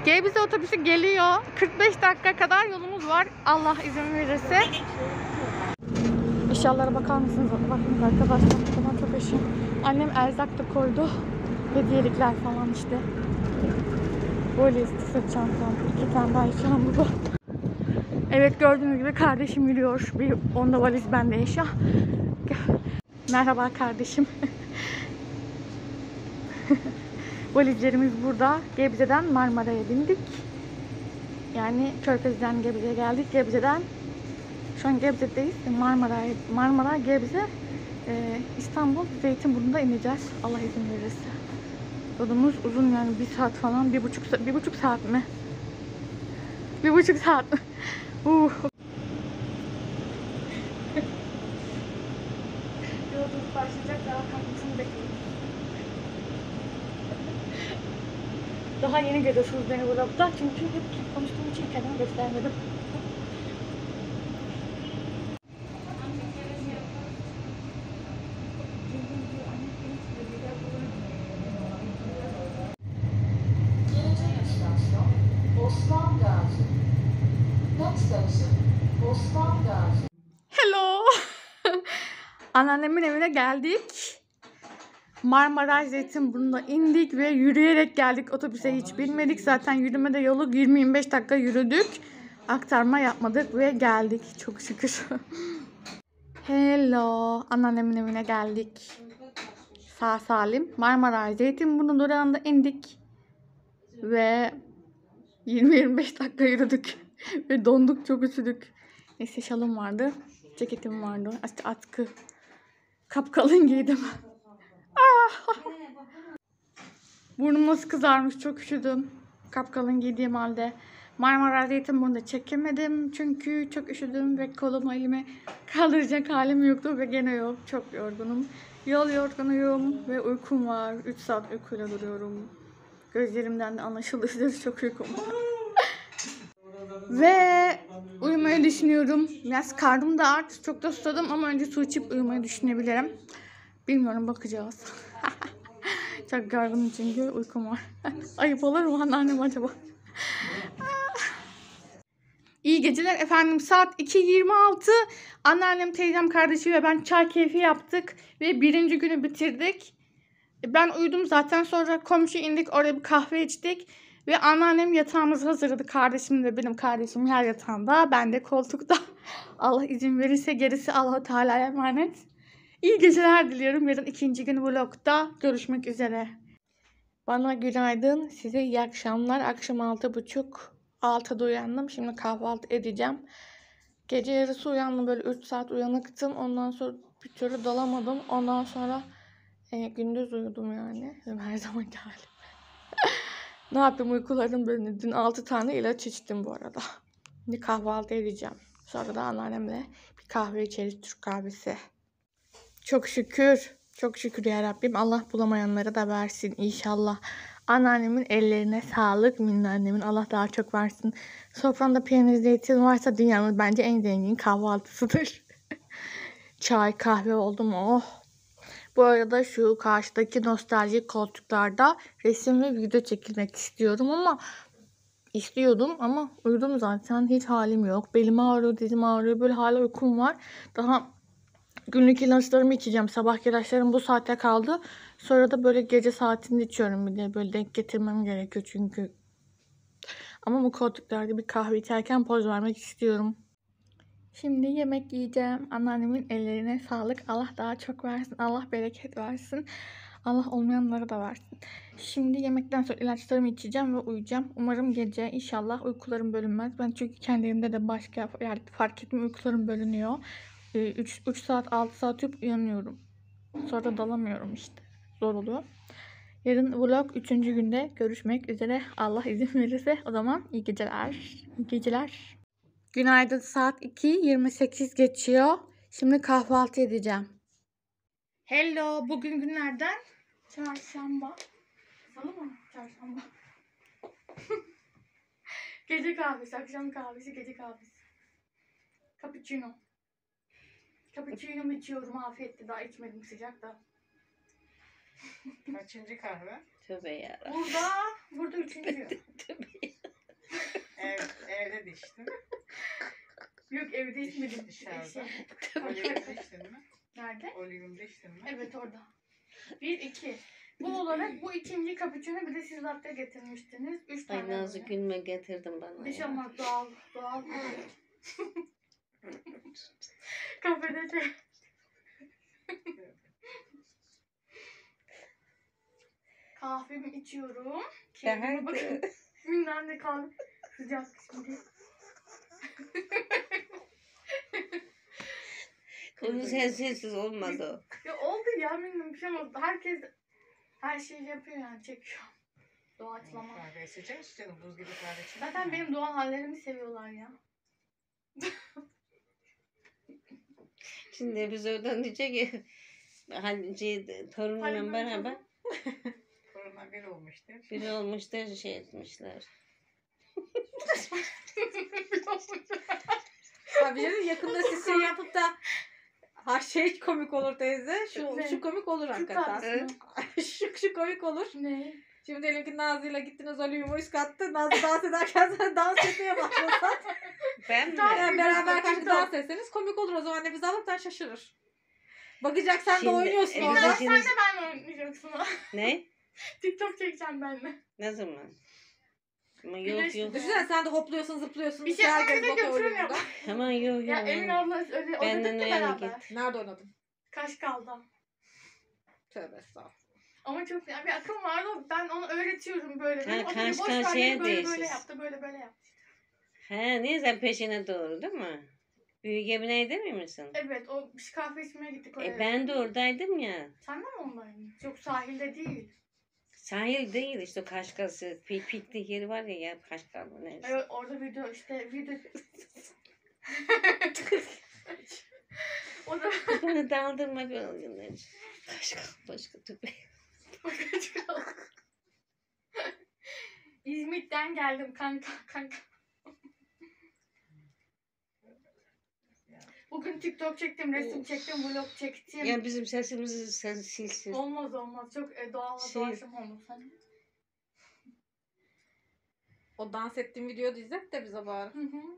Gebze otobüsü geliyor. 45 dakika kadar yolumuz var. Allah izin verirse. Eşyalara bakar mısınız? Bakın arkadaşlar. Bana çok eşya. Annem erzak da koydu. Hediyelikler falan işte. Böyle sırt çantam. 2 tane daha eşyam bu. Evet, gördüğünüz gibi kardeşim yürüyor. Bir onda valiz, bende eşya. Merhaba kardeşim. Valizlerimiz burada. Gebze'den Marmara'ya bindik. Yani Körfez'den Gebze'ye geldik. Gebze'den şu an Gebze'deyiz. Marmara, Gebze, İstanbul, Zeytinburnu'nda ineceğiz. Allah izin verirse. Yolumuz uzun, yani 1 saat falan. 1,5 saat mi? 1,5 saat mi? Yolculuk başlayacak, daha kalkmasını bekliyorum. Daha yeni görüyorsunuz beni vlogda, çünkü hep konuştuğum için kendimi göstermedim. Hello. Anneannemin evine geldik. Marmaray Zeytinburnu'na indik ve yürüyerek geldik. Otobüse hiç binmedik. Zaten yürümede yolu 20-25 dakika yürüdük. Aktarma yapmadık ve geldik. Çok şükür. Hello. Anneannemin evine geldik. Sağ salim. Marmaray Zeytinburnu durağında indik. Ve 20-25 dakika yürüdük. Ve donduk, çok üşüdük. Neyse, şalım vardı. Ceketim vardı. Atkı. Kapkalın giydim. Burnum nasıl kızarmış, çok üşüdüm. Kapkalın giydiğim halde. Marmara Zeytinburnu'nda çekemedim. Çünkü çok üşüdüm ve kolumu elime kaldıracak halim yoktu ve gene yok. Çok yorgunum. Yol yorgunuyum ve uykum var. 3 saat uykuyla duruyorum. Gözlerimden de anlaşılır, çok uykum var. Ve uyumayı düşünüyorum. Biraz karnım da ağrıdı. Çok da susadım ama önce su içip uyumayı düşünebilirim. Bilmiyorum, bakacağız. Çok yorgunum çünkü uykum var. Ayıp olur mu anneannem acaba? İyi geceler efendim. Saat 2:26. Anneannem, teyzem, kardeşi ve ben çay keyfi yaptık. Ve 1. günü bitirdik. Ben uyudum zaten. Sonra komşu indik. Oraya bir kahve içtik. Ve anneannem yatağımızı hazırladı. Kardeşim ve benim kardeşim yer yatağında. Ben de koltukta. Allah izin verirse gerisi Allah-u Teala'ya emanet. İyi geceler diliyorum. Yarın 2. gün vlogda görüşmek üzere. Bana günaydın. Size iyi akşamlar. Akşam 6:30-6'da uyandım. Şimdi kahvaltı edeceğim. Gece yarısı uyandım. Böyle 3 saat uyanıktım. Ondan sonra bir türlü dalamadım. Ondan sonra gündüz uyudum yani. Her zamanki halim. Ne yapayım, uykularım bölündü. Dün 6 tane ilaç içtim bu arada. Şimdi kahvaltı edeceğim. Sonra da anneannemle bir kahve içeriz, Türk kahvesi. Çok şükür. Çok şükür ya Rabbim. Allah bulamayanlara da versin inşallah. Anneannemin ellerine sağlık. Minneannemin Allah daha çok versin. Sofranda peynir zeytin varsa dünyanın bence en zengin kahvaltısıdır. Çay, kahve oldu mu? Oh. Bu arada şu karşıdaki nostaljik koltuklarda resim ve video çekilmek istiyordum ama uyudum zaten. Hiç halim yok. Belim ağrıyor, dizim ağrıyor. Böyle hala uykum var. Daha günlük ilaçlarımı içeceğim. Sabah ilaçlarım bu saate kaldı. Sonra da böyle gece saatinde içiyorum bir de. Böyle denk getirmem gerekiyor çünkü. Ama bu koltuklarda bir kahve içerken poz vermek istiyorum. Şimdi yemek yiyeceğim. Anneannemin ellerine sağlık. Allah daha çok versin. Allah bereket versin. Allah olmayanlara da versin. Şimdi yemekten sonra ilaçlarımı içeceğim ve uyuyacağım. Umarım gece inşallah uykularım bölünmez. Ben çünkü kendi evimde de başka yerde fark ettim, uykularım bölünüyor. 3 saat 6 saat uyup uyanıyorum. Sonra da dalamıyorum işte. Zor oluyor. Yarın vlog 3. günde görüşmek üzere. Allah izin verirse o zaman iyi geceler. İyi geceler. Günaydın, saat 2:28 geçiyor. Şimdi kahvaltı edeceğim. Hello, bugün günlerden çarşamba. Salı mı? Çarşamba. Gece kahvesi, akşam kahvesi, gece kahvesi. Cappuccino. Cappuccino içiyorum afiyetle, daha içmedim, sıcak da. Kaçıncı kahve? Tövbe yarabbim. Burada 3. Tövbe. içtin? Yok evde içmedim. Dışarıda. Şey, Olivyum'da içtin mi? nerede? Olivyum'da içtin mi? Evet orada. 1, 2. Bu olarak bu ikinci cappuccino, bir de siz latte getirmiştiniz. 3 Ay tane Nazlı böyle. gülme getirdin bana Bir şey ya. olmaz, doğal. Doğal. Kafede şey. Kahvemi içiyorum. Keyfime bakın. Bilmem ne kahve. Sıcak şimdi. Onu sensiz olmadı o. Ya oldu ya, bilmiyorum bir şey oldu. Herkes her şeyi yapıyor yani, çekiyor. Doğaçlama. Kahve içeceksin canım. Buz gibi kahve içeceksin. Zaten benim doğal hallerimi seviyorlar ya. Şimdi biz oradan diyecek ki hani torunumla beraber Korona bir olmuştu. biri olmuş da şey etmişler. Abi canım yakında siz şey yapıp da ha şey komik olur teyze. Şu komik olur hakikaten. şu komik olur. Ne? Şimdi diyelim ki Nazlı'yla gittiniz Olivyum'a üst kattı. Nazlı dans ederken sen dans etmeye başlasan. Ben mi? Yani beraber karşı dans etseniz komik olur. O zaman nefes alıp şaşırır. Bakacak sen de Şimdi, oynuyorsun evet, orada. şimdi- Sen de benle oynayacaksın ha. Ne? TikTok çekeceğim benle. Ne zaman? Ama Güneş yok. Düşünsene sen de hopluyorsun zıplıyorsun. Bir şey herkes öyle bakıyor götürüm Olivyum'da. Hemen yok. Ya Emin abla öyle Benden oynadık ya öyle beraber. git. Nerede oynadın? Kaşgal'da. Tövbe estağfurullah. Ama çok bir akım vardı. Ben onu öğretiyorum böyle. Ha, O da boş Kaşgal ver, şeye böyle değilsiz. böyle yaptı, böyle böyle yaptı. He neyse peşine doğru değil mi? Büyük Emine'yi demiyor musun? Evet, o kahve içmeye gittik oraya. Ben de oradaydım ya. Sen de mi ondaydın? Yok, sahilde değil. Sahil değil işte Kaşkası. Piknik yeri var ya Kaşkal mı neyse. Evet, orada video. O da Bana daldırma bir oyunları. Kaşkal başka türlü. İzmit'ten geldim kanka. Bugün TikTok çektim, resim çektim, vlog çektim. Ya bizim sesimizi sen silsin. Olmaz. Çok doğal Şey- doğaçlama oldu sen. O dans ettiğin videoyu da izlet de bize bari. Hı hı.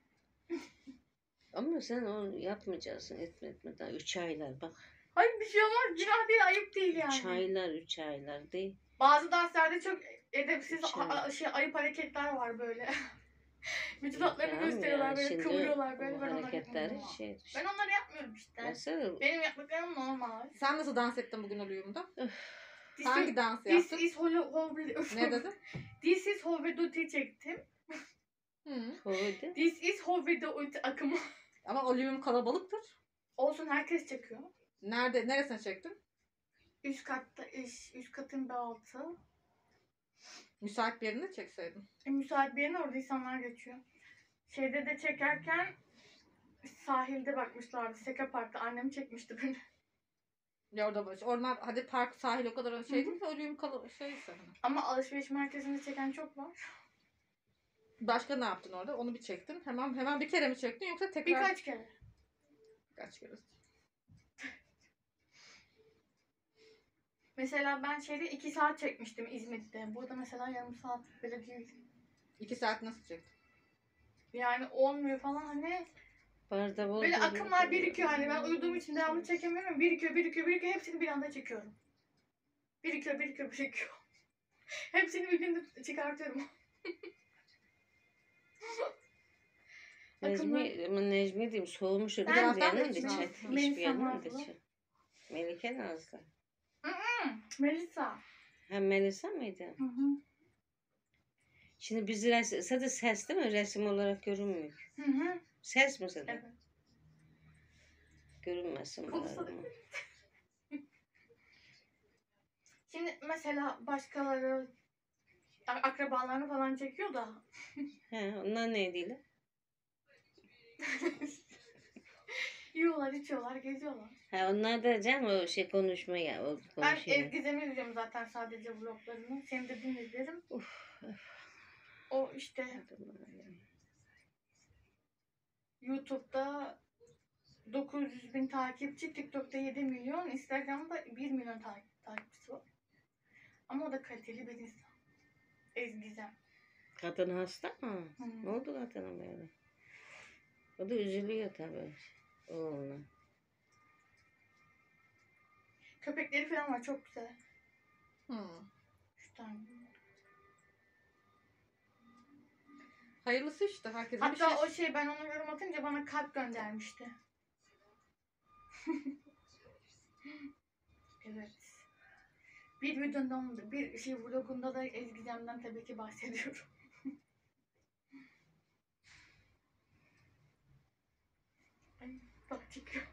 Ama sen onu yapmayacaksın. Etme daha 3 aylar bak. Hayır, bir şey olmaz. Günah değil, ayıp değil 3 yani. aylar 3 aylar değil. Bazı danslarda çok edepsiz Şey- ayıp hareketler var böyle. Vücut hatlarını Tamam gösteriyorlar ya, böyle, şimdi kıvırıyorlar böyle. bu Ben onları hareketleri yapmıyorum. şey. Ben onları yapmıyorum işte. Nasıl? Benim yaptıklarım normal. Sen nasıl dans ettin bugün Olivyum'da? This Hangi is- dans This yaptın? is Ne dedin? This is Hoveduti çektim. Hı. Kovdu. This is Hoveduti akımı. Ama Olivyum kalabalıktır. Olsun, herkes çekiyor. Neresine çektin? Üst katta üst katın bir altı. Müsait bir yerinde çekseydin. Müsait bir yerine, orada insanlar geçiyor. Şeyde de çekerken sahilde bakmışlardı. Seka Park'ta. Annem çekmişti beni. Ya orada baş. Onlar hadi park sahil o kadar şey değil de Olivyum şey sana. Ama alışveriş merkezinde çeken çok var. Başka ne yaptın orada? Onu bir çektin. Hemen bir kere mi çektin yoksa tekrar? Birkaç kere. Birkaç kere. Mesela ben 2 saat çekmiştim İzmit'te. Burada mesela yarım saat bile değil. 2 saat nasıl çektin? Yani olmuyor falan hani. Barda bol Böyle bol akımlar bol birikiyor hani. Ben bol uyuduğum için devamlı çekemiyorum. Birikiyor. Hepsini bir anda çekiyorum. Birikiyor. Hepsini bir günde çıkartıyorum. Necmi, ama Necmi diyeyim soğumuş o Ben değil taraftan yanında Necmi çek. Nazlı. Hiçbir Melisa yanında Nazlı. çek. Melike Nazlı. Melisa. Ha Melisa mıydı? Hı hı. Şimdi biz sadece ses değil mi? Resim olarak görünmüyor. Hı hı. Ses mi sadece? Evet. Görünmesin Olsa da- bari. Şimdi mesela başkaları akrabalarını falan çekiyor da He, onlar ne değil? yiyorlar, içiyorlar, geziyorlar. Ha onlar da canım o şey konuşma ya. O Ben konuşuyor. Gizem'i izliyorum zaten, sadece vloglarını. Senin dediğini izlerim. Uf. O işte YouTube'da 900.000 takipçi, TikTok'ta 7 milyon, Instagram'da 1 milyon takipçisi var. Ama o da kaliteli bir insan. Ezgizem. Kadın hasta mı? Hı. Ne oldu kadına böyle? O da üzülüyor tabii. Oğluna. Köpekleri falan var çok güzel. Hı. 3 tane. Hayırlısı işte. Herkesin bir Hatta şey. o ben ona yorum atınca bana kalp göndermişti. Evet. Bir videomda, bir vlogunda da Ezgi'den tabii ki bahsediyorum. Ay, bak çıkıyor.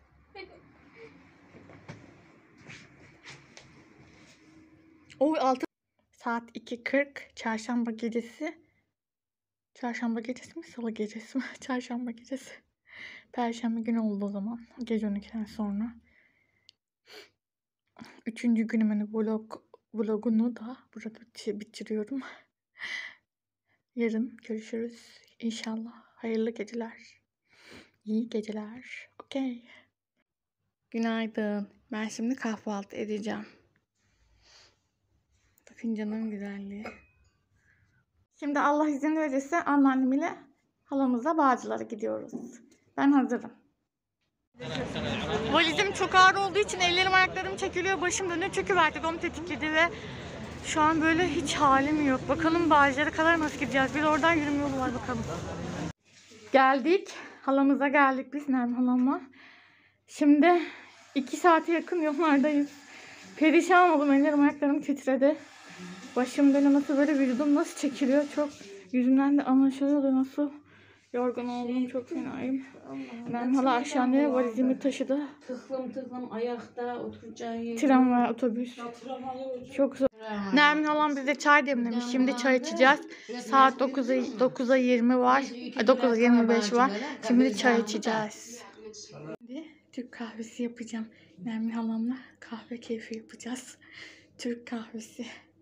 O 6 saat 2:40 çarşamba gecesi. Çarşamba gecesi mi? Salı gecesi mi? Çarşamba gecesi. Perşembe günü oldu o zaman. Gece 12'den sonra. 3. günümün vlogunu da burada bitiriyorum. Yarın görüşürüz. İnşallah. Hayırlı geceler. İyi geceler. Okey. Günaydın. Ben şimdi kahvaltı edeceğim. Bakın canım güzelliği. Şimdi Allah izin verirse anneannem ile halamızla Bağcılar'a gidiyoruz. Ben hazırım. Valizim çok ağır olduğu için ellerim ayaklarım çekiliyor. Başım dönüyor çünkü vertigom tetikledi ve şu an böyle hiç halim yok. Bakalım Bağcılar'a kadar nasıl gideceğiz. Bir de oradan yürüme yolu var bakalım. Geldik. Halamıza geldik biz Nermin halamla. Şimdi 2 saate yakın yollardayız. Perişan oldum. Ellerim ayaklarım titredi. Başım dönüyor. Nasıl böyle vücudum nasıl çekiliyor. Çok yüzümden de anlaşılıyordu nasıl. Yorgun oldum. Çok fenayım. Ben hala aşağıya valizimi taşıdı. Tıklım ayakta oturacağı yer. Tramvay, otobüs. Çok zor. Nermin halam bize çay demlemiş. Şimdi çay içeceğiz. Saat 9'a 20 var. 9'a 25 var. Şimdi çay içeceğiz. Şimdi Türk kahvesi yapacağım. Nermin halamla kahve keyfi yapacağız. Türk kahvesi.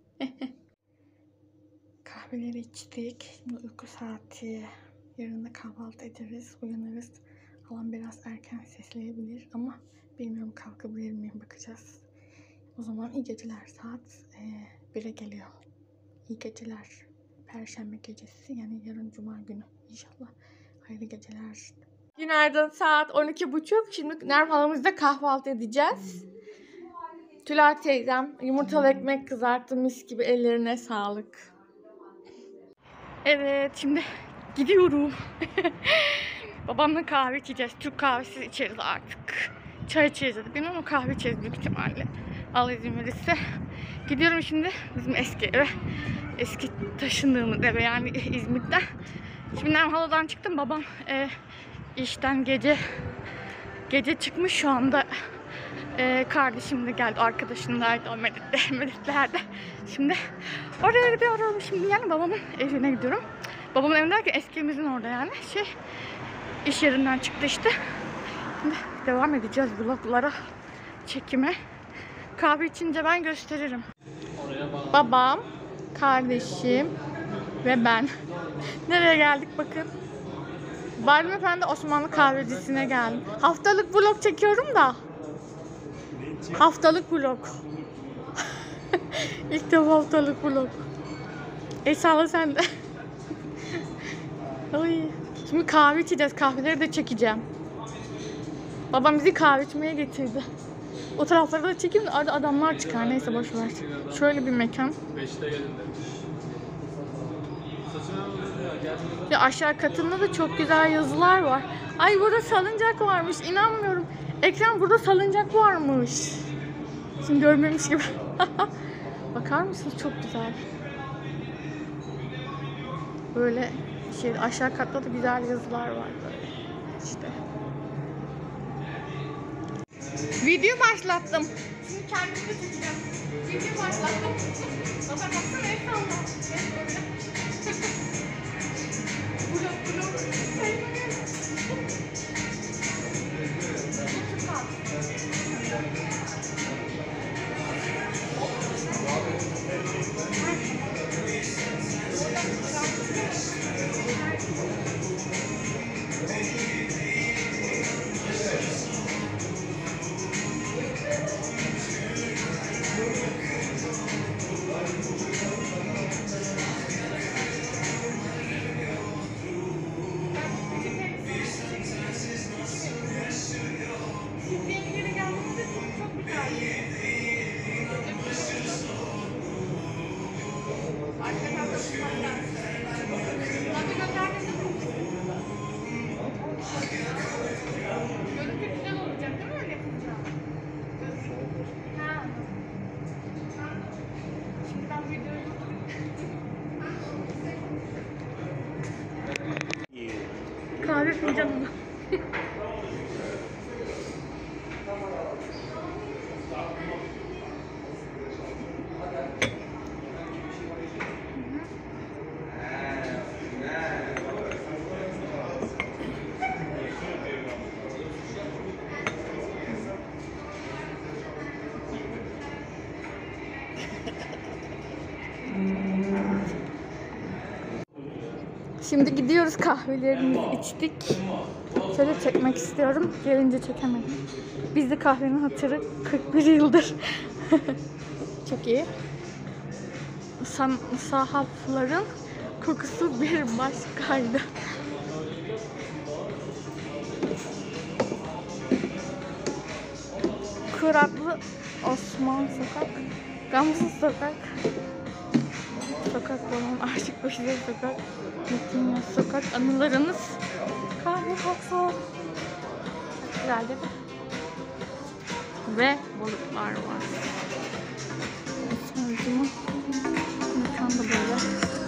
Kahveleri içtik. Şimdi uyku saati. Yarın da kahvaltı ederiz. Uyanırız. Halam biraz erken sesleyebilir ama bilmiyorum kalkabilir miyim bakacağız. O zaman iyi geceler. Saat 1'e geliyor. İyi geceler. Perşembe gecesi yani yarın cuma günü. İnşallah hayırlı geceler. Günaydın. Saat 12:30. Şimdi Nermin halamızla kahvaltı edeceğiz. Tülay teyzem yumurtalı ekmek kızarttı mis gibi, ellerine sağlık. Evet şimdi gidiyorum. Babamla kahve içeceğiz. Türk kahvesi içeriz artık. Çay içeceğiz dedi. Bilmiyorum ama kahve içeceğiz büyük ihtimalle. Allah izin verirse. Gidiyorum şimdi bizim eski eve. Eski taşındığımız eve yani İzmit'ten. Şimdi ben haladan çıktım. Babam işten gece çıkmış şu anda. Kardeşim de geldi. Arkadaşım da o Meditler'de. Şimdi oraya gidiyorum. Şimdi yani babamın evine gidiyorum. Babamın evine derken eski evimizin orada yani. İş yerinden çıktı işte. Şimdi devam edeceğiz vloglara, çekime. Kahve içince ben gösteririm. Babam, kardeşim ve ben. Nereye geldik bakın. Baldwin Efendi Osmanlı kahvecisine geldim. Haftalık vlog çekiyorum da. Haftalık vlog. İlk defa haftalık vlog. Sağla sen de. Ay. Şimdi kahve içeceğiz. Kahveleri de çekeceğim. Babam bizi kahve içmeye getirdi. O tarafları da çekeyim de arada adamlar çıkar. Neyse boş ver. Şöyle bir mekan. 5'te gelin demiş. Ya aşağı katında da çok güzel yazılar var. Ay burada salıncak varmış. İnanmıyorum. Ekran burada salıncak varmış. Şimdi görmemiş gibi. Bakar mısınız? Çok güzel. Böyle aşağı katta da güzel yazılar var böyle. İşte. Video başlattım. Şimdi kendimi de çekeceğim. Video başlattım. Baba baksana ekranda. Vlog. kahve fincanımı. Şimdi gidiyoruz, kahvelerimizi içtik. Şöyle çekmek istiyorum. Gelince çekemedim. Bizde kahvenin hatırı 41 yıldır. Çok iyi. Sahafların kokusu bir başkaydı. Kuraklı Osman Sokak, Gamsız Sokak, Sokak Balon, Aşık Beşiktaş Sokak, Metin Yaz Sokak, anılarınız, kahve koksa. Güzel değil mi? Ve balıklar var. Sonra mekanda böyle.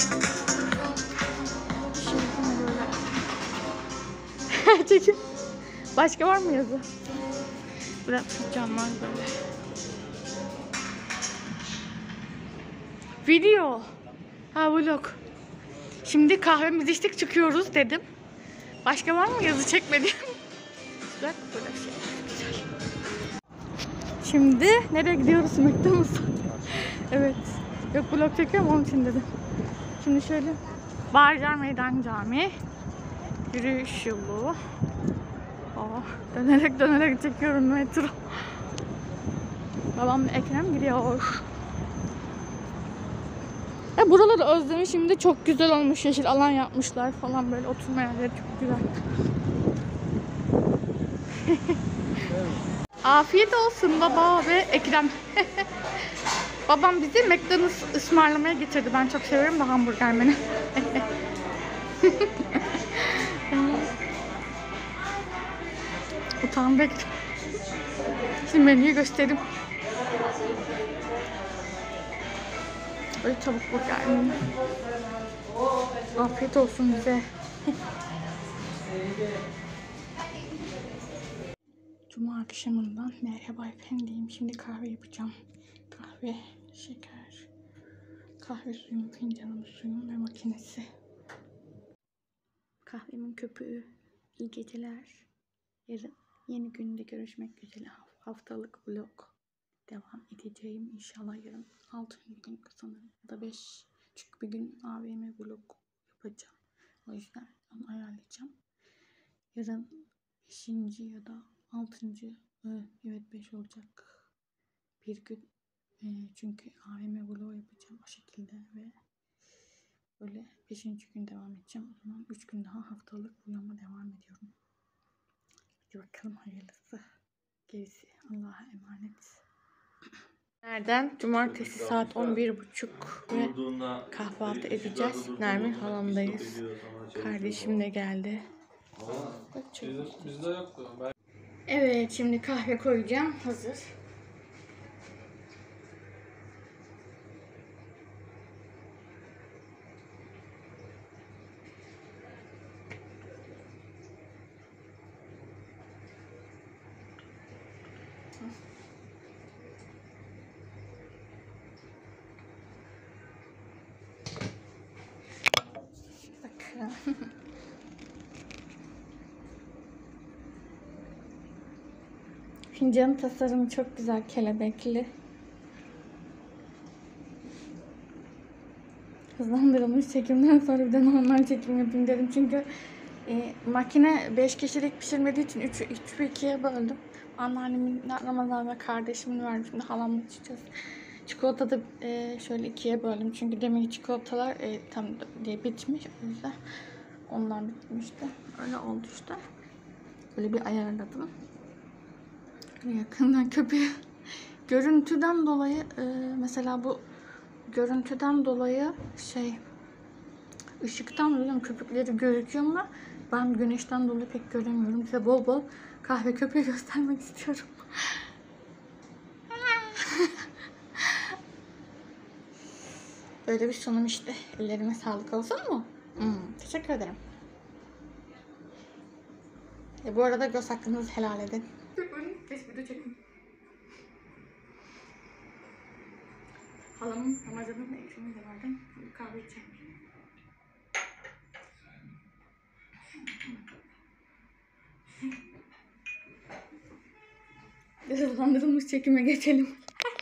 Böyle. Çekin. Başka var mı yazı? Biraz camlar böyle. Video. Ha, vlog. Şimdi kahvemizi içtik, çıkıyoruz dedim. Başka var mı yazı, çekmedim. Bak böyle şey. Güzel. Şimdi nereye gidiyoruz? McDonald's. Evet. Yok, vlog çekiyorum, onun için dedim. Şimdi şöyle Bağcılar Meydan Camii. Yürüyüş yolu. Dönerek çekiyorum metro. Babamla Ekrem gidiyor. Buraları özlemişim de, çok güzel olmuş. Yeşil alan yapmışlar falan, böyle oturma yerleri çok güzel. Afiyet olsun baba ve Ekrem. Babam bizi McDonald's ısmarlamaya getirdi. Ben çok severim da hamburger menü. Utandım. Şimdi menüyü göstereyim. Böyle tavuk burger menü. Afiyet olsun bize. Cuma akşamından merhaba efendim. Şimdi kahve yapacağım. Kahve, şeker, kahve suyum, fincanım suyum ve makinesi. Kahvemin köpüğü. İyi geceler. Yarın yeni günde görüşmek üzere. Haftalık vlog devam edeceğim. İnşallah yarın 6. gün sanırım ya da 5. Çünkü bir gün AVM vlog yapacağım. O yüzden onu ayarlayacağım. Yarın 5. ya da 6. Evet 5 olacak bir gün. Çünkü AVM vlog yapacağım o şekilde ve böyle 5. gün devam edeceğim. O zaman 3 gün daha haftalık vloguma devam ediyorum. Hadi bakalım, hayırlısı. Gerisi Allah'a emanet. Nereden? Cumartesi saat 11.30 ve kahvaltı edeceğiz. Nermin halamdayız. Kardeşim de geldi. Bizde yoktu. Evet, şimdi kahve koyacağım. Hazır. Bakın. Fincanın tasarımı çok güzel, kelebekli. Hızlandırılmış çekimden sonra bir de normal çekim yapayım dedim. Çünkü makine 5 kişilik pişirmediği için 3-2'ye böldüm. Anneannemin, Ramazan ve kardeşimin verdim. Şimdi halamla içeceğiz. Çikolata da şöyle 2'ye böldüm. Çünkü demek çikolatalar tam diye bitmiş. O yüzden onlar bitmişti. Öyle oldu işte. Böyle bir ayarladım. Yakından köpeği. Görüntüden dolayı mesela bu görüntüden dolayı ışıktan dolayı köpükleri gözüküyor ama ben güneşten dolayı pek göremiyorum. Size bol bol kahve köpeği göstermek istiyorum. Böyle bir sunum işte. Ellerime sağlık olsun mu? Teşekkür ederim. Bu arada göz hakkınızı helal edin. Biz video çekin. Halamın Ramazan'ın ekmeğini de verdim. Kahve içeceğim. Hızlandırılmış çekime geçelim.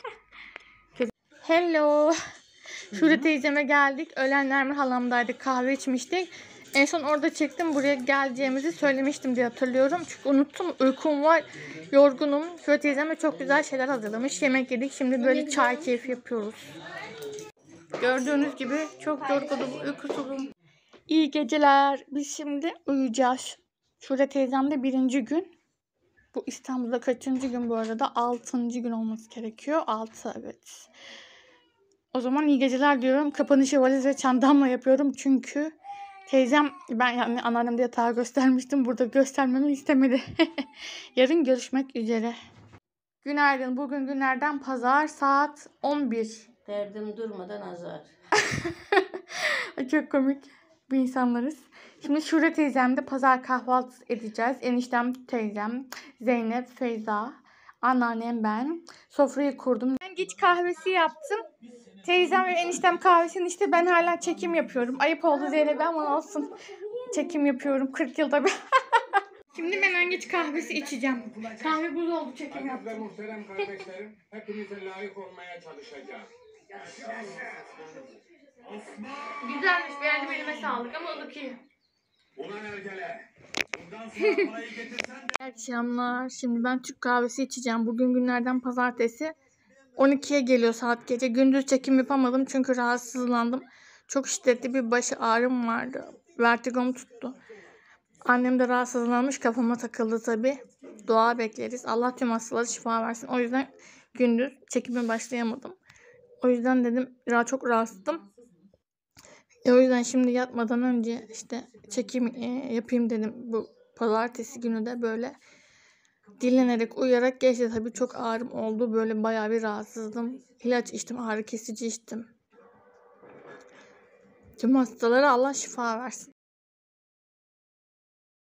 Hello. Şule teyzeme geldik. Öğlen Nermin halamdaydık. Kahve içmiştik. En son orada çektim. Buraya geleceğimizi söylemiştim diye hatırlıyorum. Çünkü unuttum. Uykum var. Yorgunum. Şule teyzeme çok güzel şeyler hazırlamış. Yemek yedik. Şimdi böyle çay keyfi yapıyoruz. Gördüğünüz gibi çok yorgunum. Uykusuzum. İyi geceler. Biz şimdi uyuyacağız. Şule teyzemde 1. gün. Bu İstanbul'da kaçıncı gün bu arada? 6. gün olması gerekiyor. 6 evet. O zaman iyi geceler diyorum. Kapanışı valiz ve çantamla yapıyorum. Çünkü teyzem, ben yani anneannem de yatağı göstermiştim. Burada göstermemi istemedi. Yarın görüşmek üzere. Günaydın. Bugün günlerden pazar saat 11. Derdim durmadan azar. Çok komik bir insanlarız. Şimdi Şule teyzemde pazar kahvaltısı edeceğiz. Eniştem, teyzem, Zeynep, Feyza, anneannem, ben. Sofrayı kurdum. Ben geç kahvesi yaptım. Teyzem ve eniştem kahvesini işte, ben hala çekim yapıyorum. Ayıp oldu Zeynep'e ama olsun. Çekim yapıyorum 40 yılda bir. Şimdi ben en geç kahvesi içeceğim. Kahve buz oldu, çekim Aziz ve yaptım. muhterem kardeşlerim, hepinize layık olmaya çalışacağım. Güzelmiş, beğendim, elime sağlık ama ılık iyi. Ulan ergele, bundan sonra parayı getirsen de... İyi akşamlar. Şimdi ben Türk kahvesi içeceğim. Bugün günlerden pazartesi. 12'ye geliyor saat gece. Gündüz çekim yapamadım çünkü rahatsızlandım. Çok şiddetli bir baş ağrım vardı. Vertigom tuttu. Annem de rahatsızlanmış, kafama takıldı tabii. Dua bekleriz. Allah tüm hastalara şifa versin. O yüzden gündüz çekime başlayamadım. O yüzden dedim çok rahatsızdım. O yüzden şimdi yatmadan önce işte çekim yapayım dedim. Bu pazartesi günü de böyle dinlenerek, uyuyarak geçti. Tabii çok ağrım oldu. Böyle bayağı bir rahatsızdım. İlaç içtim, ağrı kesici içtim. Tüm hastalara Allah şifa versin.